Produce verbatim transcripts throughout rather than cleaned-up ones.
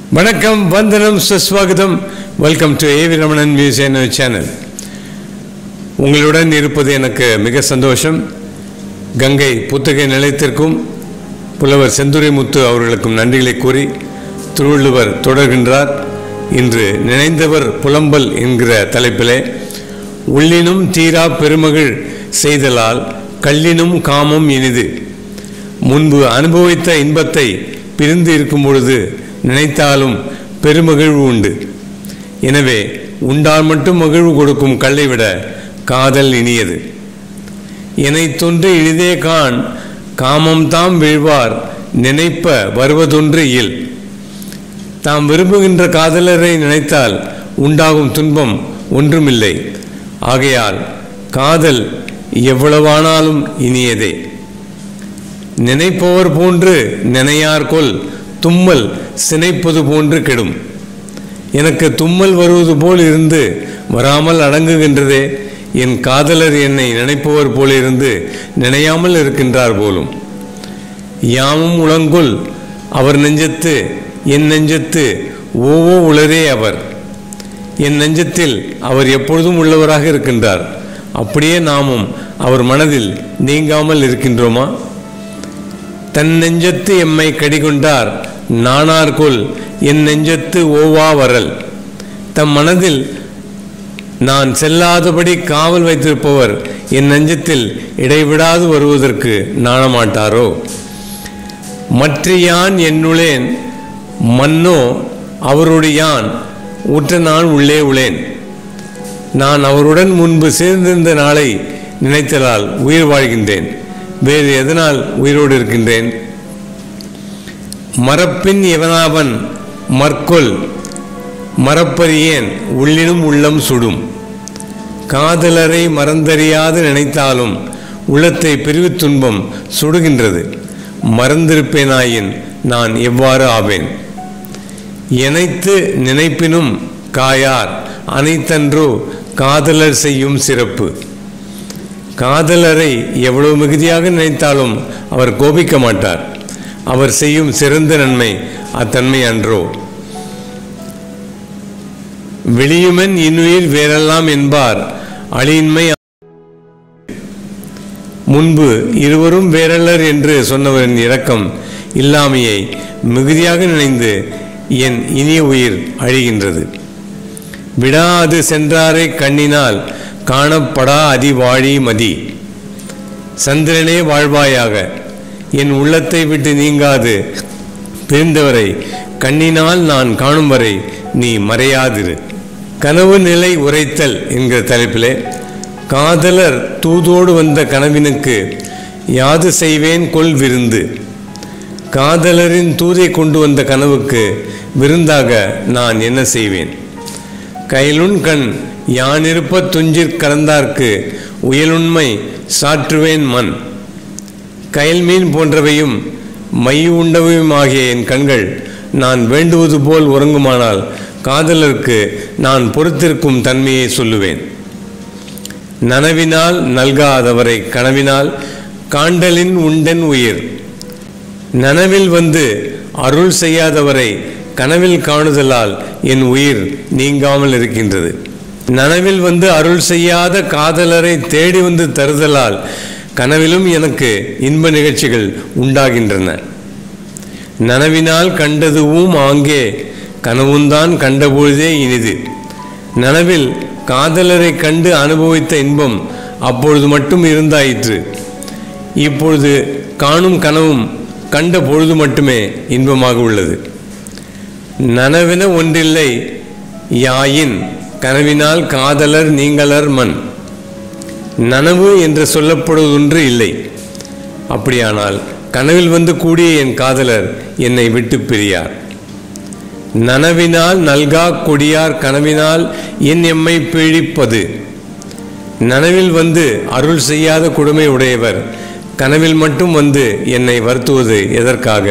வணக்கம் வந்தனம் சுஸ்வாகதம் welcome to A V Ramanan museum channel. உங்களுடன் இருப்பது எனக்கு மிக சந்தோஷம். கங்கை புத்தகை நிலையத்திற்கும் புலவர் செந்துரைமுத்து அவர்களுக்கும் நன்றிகளை கூறி திருவள்ளுவர் தொடர்கின்றார். இன்று நினைந்தவர் புலம்பல் என்கிற தலைப்பிலே உள்ளினும் தீரா பெருமகிழ் செய்தலால் கல்லினும் காமம் இனிது. முன்பு அனுபவித்த இன்பத்தை பிரிந்து இருக்கும் பொழுது நினைத்தாலும் பெருமகிழ்வு உண்டு. எனவே உண்டால் மட்டும் மகிழ்வு கொடுக்கும் கல்லை விட காதல் இனியது. என்னை தொன்று இனிதே காண் காமம் தாம் வீழ்வார் நினைப்ப வருவதொன்று இயல். தாம் விரும்புகின்ற காதலரை நினைத்தால் உண்டாகும் துன்பம் ஒன்றுமில்லை. ஆகையால் காதல் எவ்வளவானாலும் இனியதே. நினைப்பவர் போன்று நினையார்கொல் தும்மல் சினைப்பது போன்று கெடும். எனக்கு தும்மல் வருவது போல் இருந்து வராமல் அடங்குகின்றதே, என் காதலர் என்னை நினைப்பவர் போல இருந்து நினையாமல் இருக்கின்றார் போலும். யாமும் உளங்குல் அவர் நெஞ்சத்து என் நெஞ்சத்து ஓவோ உளரே அவர். என் நெஞ்சத்தில் அவர் எப்பொழுதும் உள்ளவராக இருக்கின்றார். அப்படியே நாமும் அவர் மனதில் நீங்காமல் இருக்கின்றோமா? தன் நெஞ்சத்து எம்மை கடிகொண்டார் நானார்கொல் என் நெஞ்சத்து ஓவா வரல். தம் மனதில் நான் செல்லாதபடி காவல் வைத்திருப்பவர் என் நெஞ்சத்தில் இடைவிடாது வருவதற்கு நாணமாட்டாரோ? மற்ற யான் என்னுளேன் மன்னோ அவருடையான் உற்ற நான் உள்ளே உளேன். நான் அவருடன் முன்பு சேர்ந்திருந்த நாளை நினைத்தலால் உயிர் வாழ்கின்றேன். வேறு எதனால் உயிரோடு இருக்கின்றேன்? மரப்பின் எவனாவன் மற்கொல் மரப்பரியேன் உள்ளினும் உள்ளம் சுடும். காதலரை மறந்தறியாது நினைத்தாலும் உள்ளத்தை பிரிவு துன்பம் சுடுகின்றது. மறந்திருப்பேனாயின் நான் எவ்வாறு ஆவேன்? எனைத்து நினைப்பினும் காயார் அனைத்தன்றோ காதலர் செய்யும் சிறப்பு. காதலரை எவ்வளவு மிகுதியாக நினைத்தாலும் அவர் கோபிக்க மாட்டார். அவர் செய்யும் சிறந்த நன்மை அத்தன்மை அன்றோ? வெளியுமென் இன்னுயிர் வேறெல்லாம் என்பார் அழியின்மை. முன்பு இருவரும் வேறல்லர் என்று சொன்னவரின் இரக்கம் இல்லாமையை மிகுதியாக நினைந்து என் இனிய உயிர் அழிகின்றது. விடாது சென்றாரை கண்ணினால் காணப்படா அதிவாழி மதி. சந்திரனே வாழ்வாயாக, என் உள்ளத்தை விட்டு நீங்காது பிரிந்தவரை கண்ணினால் நான் காணும் வரை நீ மறையாதிரு. கனவு நிலை உரைத்தல் என்கிற தலைப்பிலே காதலர் தூதோடு வந்த கனவினுக்கு யாது செய்வேன் கொல் விருந்து. காதலரின் தூதை கொண்டு வந்த கனவுக்கு விருந்தாக நான் என்ன செய்வேன்? கைலுண் கண் யானிருப்ப துஞ்சிற் கலந்தார்க்கு உயலுண்மை சாற்றுவேன் மண். கயல் மீன் போன்றவையும் மை உண்டவையும் ஆகிய என் கண்கள் நான் வேண்டுவது போல் உறங்குமானால் காதலருக்கு நான் பொறுத்திருக்கும் தன்மையை சொல்லுவேன். நனவினால் நல்காதவரை கனவினால் காண்டலின் உண்டன் உயிர். நனவில் வந்து அருள் செய்யாதவரை கனவில் காணுதலால் என் உயிர் நீங்காமல் இருக்கின்றது. நனவில் வந்து அருள் செய்யாத காதலரை தேடி வந்து தருதலால் கனவிலும் எனக்கு இன்ப நிகழ்ச்சிகள் உண்டாகின்றன. நனவினால் கண்டதுவும் ஆங்கே கனவுந்தான் கண்டபொழுதே இனிது. நனவில் காதலரை கண்டு அனுபவித்த இன்பம் அப்பொழுது மட்டும் இருந்தாயிற்று. இப்பொழுது காணும் கனவும் கண்ட பொழுது மட்டுமே இன்பமாக உள்ளது. நனவென ஒன்றில்லை யாயின் கனவினால் காதலர் நீங்களர் மண். நனவு என்று சொல்லப்படுவதொன்று இல்லை. அப்படியானால் கனவில் வந்து கூடிய என் காதலர் என்னை விட்டு பிரியார். நனவினால் நல்கா கொடியார் கனவினால் என் எம்மை பீழிப்பது. நனவில் வந்து அருள் செய்யாத கொடுமை உடையவர் கனவில் மட்டும் வந்து என்னை வருத்துவது எதற்காக?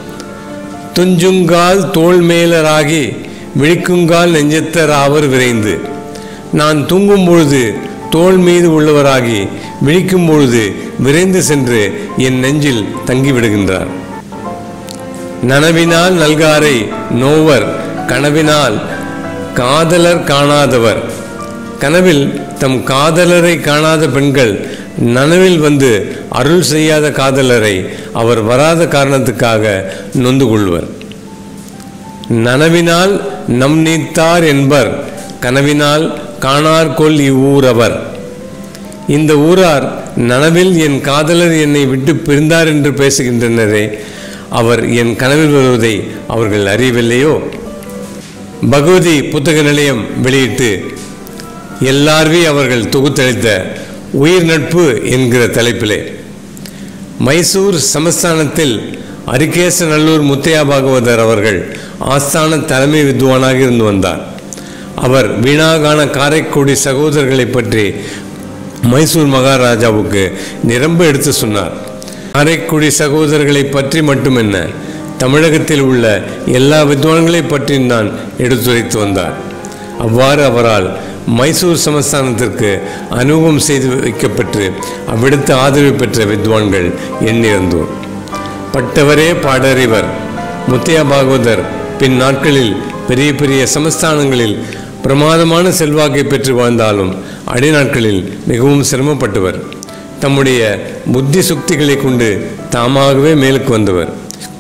துஞ்சுங்கால் தோல் மேலராகி விழிக்குங்கால் நெஞ்சத்தர் ஆவர் விரைந்து. நான் தூங்கும் பொழுது தோல் மீது உள்ளவராகி விழிக்கும் பொழுது விரைந்து சென்று என் நெஞ்சில் தங்கிவிடுகின்றார். நனவினால் நல்காரை நோவர் கனவினால் காதலர் காணாதவர். கனவில் தம் காதலரை காணாத பெண்கள் நனவில் வந்து அருள் செய்யாத காதலரை அவர் வராத காரணத்துக்காக நொந்து கொள்வர். நனவினால் நம் நீத்தார் என்பர் கனவினால் காணார்கொள் இவ்வூரவர். இந்த ஊரார் நனவில் என் காதலர் என்னை விட்டு பிரிந்தார் என்று பேசுகின்றனரே, அவர் என் கனவில் வருவதை அவர்கள் அறியவில்லையோ? பகவதி புத்தக நிலையம் வெளியிட்டு எல்லார்வி அவர்கள் தொகுத்தளித்த உயிர் நட்பு என்கிற தலைப்பிலே மைசூர் சமஸ்தானத்தில் ஹரிகேசநல்லூர் முத்தையா பாகவதர் அவர்கள் ஆஸ்தான தலைமை வித்வானாக இருந்து வந்தார். அவர் வீணாகான காரைக்குடி சகோதரர்களை பற்றி மைசூர் மகாராஜாவுக்கு நிரம்ப எடுத்து சொன்னார். காரைக்குடி சகோதரர்களை பற்றி மட்டுமென்ன, தமிழகத்தில் உள்ள எல்லா வித்வான்களை பற்றியும் தான் எடுத்துரைத்து வந்தார். அவ்வாறு அவரால் மைசூர் சமஸ்தானத்திற்கு அனுபவம் செய்து வைக்கப்பட்டு அவ்விடத்து ஆதரவு பெற்ற வித்வான்கள் எண்ணிறந்தோர். பட்டவரே பாடறிவர். முத்தையா பாகவதர் பின் நாட்களில் பெரிய பெரிய சமஸ்தானங்களில் பிரமாதமான செல்வாக்கை பெற்று வாழ்ந்தாலும் அடிநாட்களில் மிகவும் சிரமப்பட்டவர். தம்முடைய புத்தி சுக்திகளை கொண்டு தாமாகவே மேலுக்கு வந்தவர்.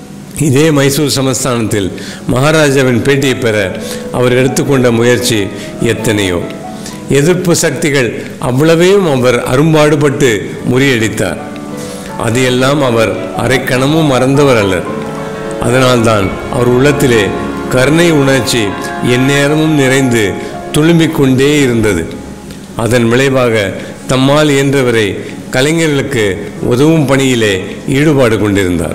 இதே மைசூர் சமஸ்தானத்தில் மகாராஜாவின் பேட்டியை பெற அவர் எடுத்துக்கொண்ட முயற்சி எத்தனையோ. எதிர்ப்பு சக்திகள் அவ்வளவையும் அவர் அரும்பாடுபட்டு முறியடித்தார். அதையெல்லாம் அவர் அரைக்கணமும் மறந்தவர் அல்லர். அதனால்தான் அவர் உள்ளத்திலே கருணை உணர்ச்சி எந்நேரமும் நிறைந்து துளும்பிக் கொண்டே இருந்தது. அதன் விளைவாக தம்மால் இயன்றவரை கலைஞர்களுக்கு உதவும் பணியிலே ஈடுபாடு கொண்டிருந்தார்.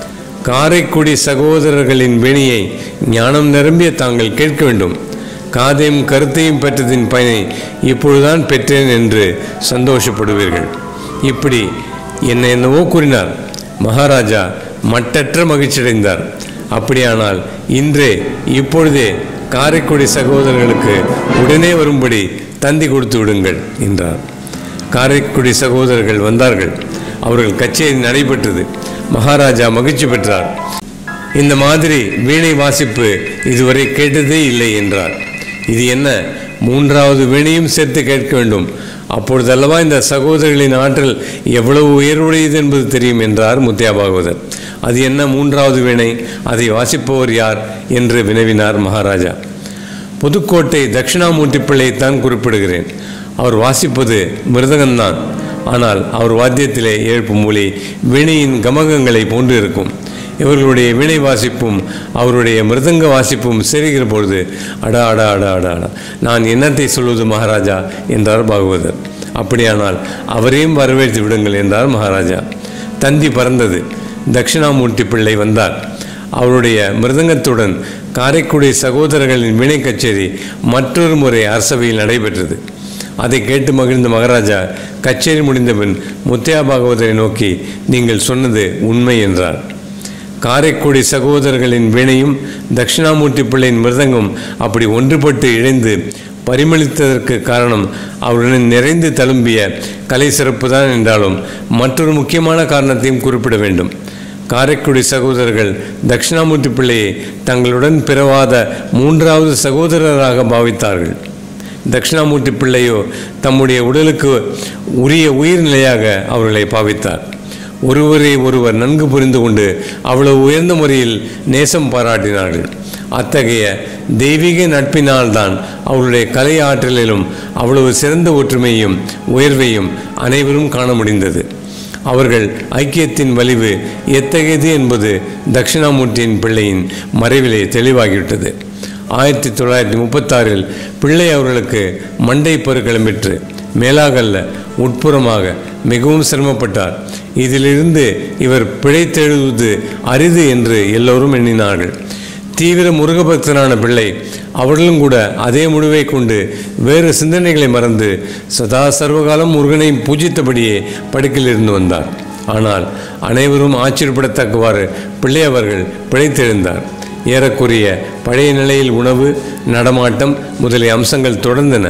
காரைக்குடி சகோதரர்களின் வேணியை ஞானம் நிரம்பிய தாங்கள் கேட்க வேண்டும். காதையும் கருத்தையும் பெற்றதின் பயனை இப்பொழுதுதான் பெற்றேன் என்று சந்தோஷப்படுவீர்கள். இப்படி என்ன என்னவோ கூறினார். மகாராஜா மட்டற்ற மகிழ்ச்சியடைந்தார். அப்படியானால் இன்றே இப்பொழுதே காரைக்குடி சகோதரர்களுக்கு உடனே வரும்படி தந்தி கொடுத்து விடுங்கள் என்றார். காரைக்குடி சகோதரர்கள் வந்தார்கள். அவர்கள் கச்சேரி நடைபெற்றது. மகாராஜா மகிழ்ச்சி பெற்றார். இந்த மாதிரி வீணை வாசிப்பு இதுவரை கேட்டதே இல்லை என்றார். இது என்ன, மூன்றாவது வீணையும் சேர்த்து கேட்க வேண்டும். அப்பொழுதல்லவா இந்த சகோதரர்களின் ஆற்றல் எவ்வளவு உயர்வுடையது என்பது தெரியும் என்றார் முத்தையா பாகவதர். அது என்ன மூன்றாவது வீணை, அதை வாசிப்பவர் யார் என்று வினவினார் மகாராஜா. புதுக்கோட்டை தட்சிணாமூர்த்தி பிள்ளையைத்தான் குறிப்பிடுகிறேன். அவர் வாசிப்பது மிருதகம்தான். ஆனால் அவர் வாத்தியத்திலே எழுப்பும் மொழி வீணையின் கமகங்களை போன்று இருக்கும். இவர்களுடைய வீணை வாசிப்பும் அவருடைய மிருதங்க வாசிப்பும் சேருகிற பொழுது அடா அடா அடா அடா அடா நான் என்னத்தை சொல்வது மகாராஜா என்றார் பாகவதர். அப்படியானால் அவரையும் வரவேற்று விடுங்கள் என்றார் மகாராஜா. தந்தி பறந்தது. தட்சிணாமூர்த்தி பிள்ளை வந்தார். அவருடைய மிருதங்கத்துடன் காரைக்குடி சகோதரர்களின் வீணை கச்சேரி மற்றொரு முறை அரசவையில் நடைபெற்றது. அதை கேட்டு மகிழ்ந்த மகாராஜா கச்சேரி முடிந்தபின் முத்தையா பாகவதரை நோக்கி, நீங்கள் சொன்னது உண்மை என்றார். காரைக்குடி சகோதரர்களின் வீணையும் தட்சிணாமூர்த்தி பிள்ளையின் மிருதங்கம் அப்படி ஒன்றுபட்டு இணைந்து பரிமளித்ததற்கு காரணம் அவருடன் நிறைந்து தழும்பிய கலை சிறப்பு தான் என்றாலும் மற்றொரு முக்கியமான காரணத்தையும் குறிப்பிட வேண்டும். காரைக்குடி சகோதரர்கள் தட்சிணாமூர்த்தி பிள்ளையை தங்களுடன் பிறவாத மூன்றாவது சகோதரராக பாவித்தார்கள். தட்சிணாமூர்த்தி பிள்ளையோ தம்முடைய உடலுக்கு உரிய உயிர்நிலையாக அவர்களை பாவித்தார். ஒருவரை ஒருவர் நன்கு புரிந்து கொண்டு அவ்வளவு உயர்ந்த முறையில் நேசம் பாராட்டினார்கள். அத்தகைய தெய்வீக நட்பினால்தான் அவருடைய கலை ஆற்றலிலும் அவ்வளவு சிறந்த ஒற்றுமையும் உயர்வையும் அனைவரும் காண முடிந்தது. அவர்கள் ஐக்கியத்தின் வலிவு எத்தகையது என்பது தட்சிணாமூர்த்தியின் பிள்ளையின் மறைவிலே தெளிவாகிவிட்டது. ஆயிரத்தி தொள்ளாயிரத்தி முப்பத்தாறில் பிள்ளை அவர்களுக்கு மண்டை பருக்கிளம்பிற்று. மேலாகல்ல உட்புறமாக மிகவும் சிரமப்பட்டார். இதிலிருந்து இவர் பிழைத்தெழுவது அரிது என்று எல்லோரும் எண்ணினார்கள். தீவிர முருகபக்தனான பிள்ளை அவர்களும் கூட அதே முடிவை கொண்டு வேறு சிந்தனைகளை மறந்து சதா சர்வகாலம் முருகனை பூஜித்தபடியே படுக்கையில் இருந்து வந்தார். ஆனால் அனைவரும் ஆச்சரியப்படத்தக்கவாறு பிள்ளை அவர்கள் பிழைத்தெழுந்தார். ஏறக்குறைய பழைய நிலையில் உணவு, நடமாட்டம் முதலிய அம்சங்கள் தொடர்ந்தன.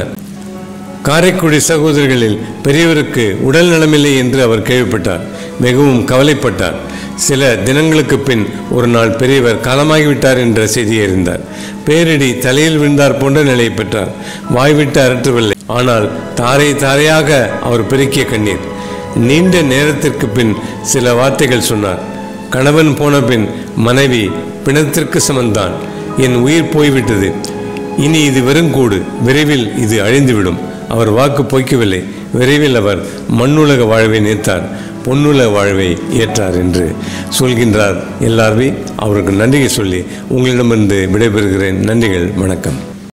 காரைக்குடி சகோதரர்களில் பெரியவருக்கு உடல் நலமில்லை என்று அவர் கேள்விப்பட்டார். மிகவும் கவலைப்பட்டார். சில தினங்களுக்கு பின் ஒரு நாள் பெரியவர் காலமாகிவிட்டார் என்ற செய்தியை அறிந்தார். பேரிடி தலையில் விழுந்தார் போன்ற நிலையை பெற்றார். வாய்விட்டு அரற்றவில்லை. ஆனால் தாரை தாரையாக அவர் பெருக்கிய கண்ணீர். நீண்ட நேரத்திற்கு பின் சில வார்த்தைகள் சொன்னார். கணவன் போன பின் மனைவி பிணத்திற்கு சமந்தான். என் உயிர் போய்விட்டது. இனி இது வெறுங்கூடு. விரைவில் இது அழிந்துவிடும். அவர் வாக்கு பொய்க்கவில்லை. விரைவில் அவர் மண்ணுலக வாழ்வை நேர்த்தார், பொன்னுலக வாழ்வை ஏற்றார் என்று சொல்கின்றார். எல்லாருமே அவருக்கு நன்றியை சொல்லி உங்களிடமிருந்து விடைபெறுகிறேன். நன்றிகள், வணக்கம்.